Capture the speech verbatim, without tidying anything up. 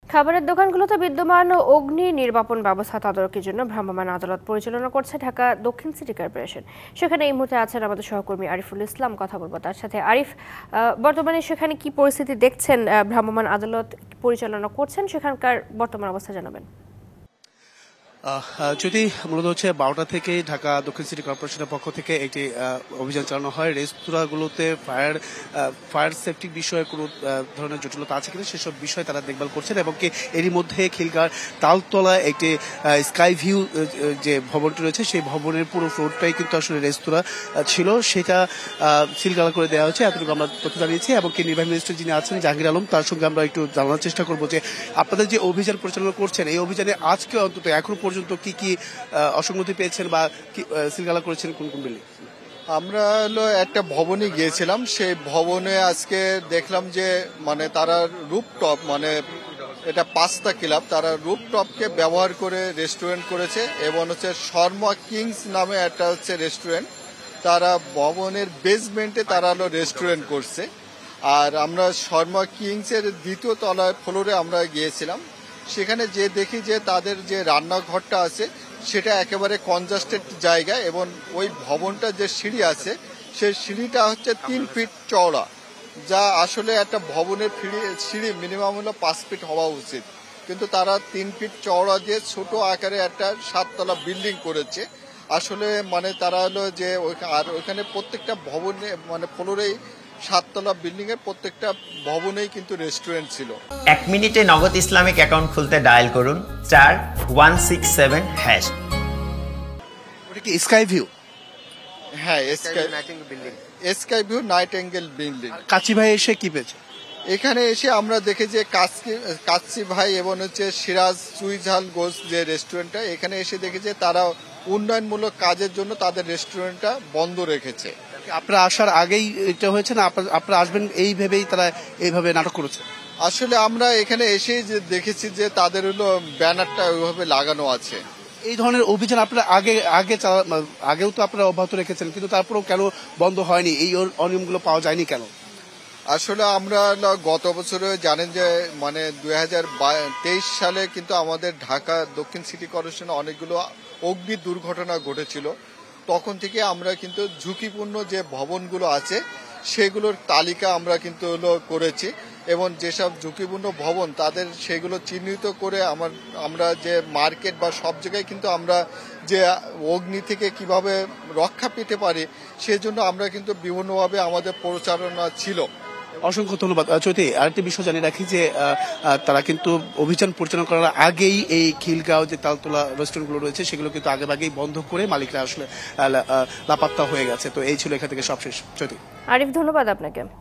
খাবারের দোকানগুলোতে বিদ্যমান অগ্নি নির্বাপন ব্যবস্থা তদারকির জন্য ভ্রাম্যমাণ আদালত পরিচালনা করছে ঢাকা দক্ষিণ সিটি কর্পোরেশন। সেখানে এই মুহূর্তে আছেন আমাদের সহকর্মী আরিফুল ইসলাম, কথা বলবো তার সাথে। আরিফ, বর্তমানে সেখানে কি পরিস্থিতি দেখছেন? ভ্রাম্যমাণ আদালত পরিচালনা করছেন, সেখানকার বর্তমান অবস্থা জানাবেন। যদি মূলত হচ্ছে বারোটা থেকে ঢাকা দক্ষিণ সিটি কর্পোরেশনের পক্ষ থেকে একটি অভিযান চালানো হয় রেস্তোরাঁগুলোতে ফায়ার ফায়ার সেফটি বিষয়ে কোনো ধরনের জটিলতা আছে কিনা সেসব বিষয় তারা দেখভাল করছেন, এবং কি এরই মধ্যে খিলগাঁর তালতলায় একটি স্কাই ভিউ যে ভবনটি রয়েছে সেই ভবনের পুরো ফ্লোরটাই কিন্তু আসলে রেস্তোরাঁ ছিল, সেটা সিলগালা করে দেওয়া হয়েছে। এতটুকু আমরা তথ্য জানিয়েছি, এবং কি নির্বাহী ম্যাজিস্ট্রেট যিনি আছেন জাহাঙ্গীর আলম, তার সঙ্গে আমরা একটু জানার চেষ্টা করবো যে আপনাদের যে অভিযান পরিচালনা করছেন এই অভিযানে আজকে অন্তত এখন পর্যন্ত কি কি অসঙ্গতি পেয়েছেন বা সিলগালা করেছেন কোন কোন বিল্ডিং? আমরা হলো একটা ভবনে গিয়েছিলাম, সেই ভবনে আজকে দেখলাম যে মানে তারা রুপটপ, মানে এটা পাঁচটা ক্লাব, তারা রুপটপকে ব্যবহার করে রেস্টুরেন্ট করেছে, এবং হচ্ছে শর্মা কিংস নামে একটা হচ্ছে রেস্টুরেন্ট, তারা ভবনের বেসমেন্টে তারা হলো রেস্টুরেন্ট করছে। আর আমরা শর্মা কিংস এর দ্বিতীয় তলায় ফ্লোরে আমরা গিয়েছিলাম, সেখানে যে দেখি যে তাদের যে রান্নাঘরটা আছে সেটা একেবারে কনজাস্টেড জায়গা, এবং ওই ভবনটা যে সিঁড়ি আছে সেই সিঁড়িটা হচ্ছে তিন ফিট চওড়া, যা আসলে একটা ভবনের সিঁড়ি মিনিমাম হলো পাঁচ ফিট হওয়া উচিত, কিন্তু তারা তিন ফিট চওড়া দিয়ে ছোট আকারে একটা সাততলা বিল্ডিং করেছে। আসলে মানে তারা হলো যে আর ওইখানে প্রত্যেকটা ভবনে মানে ফ্লোরেই সাততলা বিল্ডিং এর প্রত্যেকটা ভবনেই কিন্তু রেস্টুরেন্ট ছিল। এক মিনিটে নগদ ইসলামিক অ্যাকাউন্ট খুলতে ডায়াল করুন চার ওয়ান সিক্স সেভেন হ্যাশ। ওটা কি স্কাই ভিউ? হ্যাঁ, sky building, sky view night angle building. কাচি ভাই এসে কি পেয়েছে? এখানে এসে আমরা দেখি যে কাচ্চি ভাই এবং হচ্ছে সিরাজ চুইঝাল গোস যে রেস্টুরেন্টটা, এখানে এসে দেখি যে তারা উন্নয়নমূলক কাজের জন্য তাদের রেস্টুরেন্টটা বন্ধ রেখেছে। আপনারা আসার আগেই এটা হয়েছে না আপনারা আসবেন এই ভেবেই তারা এইভাবে নাটক করেছে? আসলে আমরা এখানে এসেই যে দেখেছি যে তাদের হলো ব্যানারটা ওইভাবে লাগানো আছে। এই ধরনের অভিযান আপনারা আগে আগে আগেও তো আপনারা অব্যাহত রেখেছেন, কিন্তু তারপরেও কেন বন্ধ হয়নি? এই অনিয়মগুলো পাওয়া যায়নি কেন? আসলে আমরা গত বছরে জানেন যে মানে দুই হাজার তেইশ সালে কিন্তু আমাদের ঢাকা দক্ষিণ সিটি কর্পোরেশনে অনেকগুলো অগ্নি দুর্ঘটনা ঘটেছিল। তখন থেকে আমরা কিন্তু ঝুঁকিপূর্ণ যে ভবনগুলো আছে সেগুলোর তালিকা আমরা কিন্তু হলো করেছি, এবং যেসব ঝুঁকিপূর্ণ ভবন তাদের সেগুলো চিহ্নিত করে আমার আমরা যে মার্কেট বা সব জায়গায় কিন্তু আমরা যে অগ্নি থেকে কিভাবে রক্ষা পেতে পারি সেজন্য আমরা কিন্তু বিভিন্নভাবে আমাদের প্রচারণা ছিল। অসংখ্য ধন্যবাদ। চৈতি, আরেকটি বিষয় জানিয়ে রাখি যে তারা কিন্তু অভিযান পরিচালনা করার আগেই এই খিলগাঁও যে তালতলা রেস্টুরেন্টগুলো রয়েছে সেগুলো কিন্তু আগে আগেই বন্ধ করে মালিকরা আসলে লাপাত্তা হয়ে গেছে। তো এই ছিল এখান থেকে সবশেষ। চৈতি, আরিফ, ধন্যবাদ আপনাকে।